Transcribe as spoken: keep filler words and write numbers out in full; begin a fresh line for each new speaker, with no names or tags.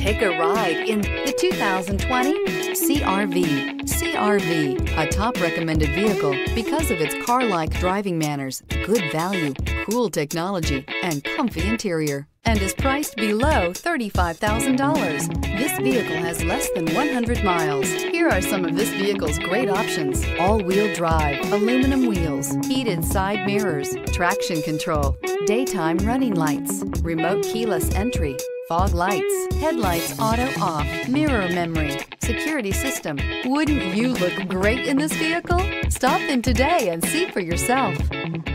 Take a ride in the two thousand twenty C R V. C R V, a top recommended vehicle because of its car-like driving manners, good value, cool technology, and comfy interior, and is priced below thirty-five thousand dollars. This vehicle has less than one hundred miles. Here are some of this vehicle's great options: all-wheel drive, aluminum wheels, heated side mirrors, traction control, daytime running lights, remote keyless entry, fog lights, headlights auto off, mirror memory, security system. Wouldn't you look great in this vehicle? Stop in today and see for yourself.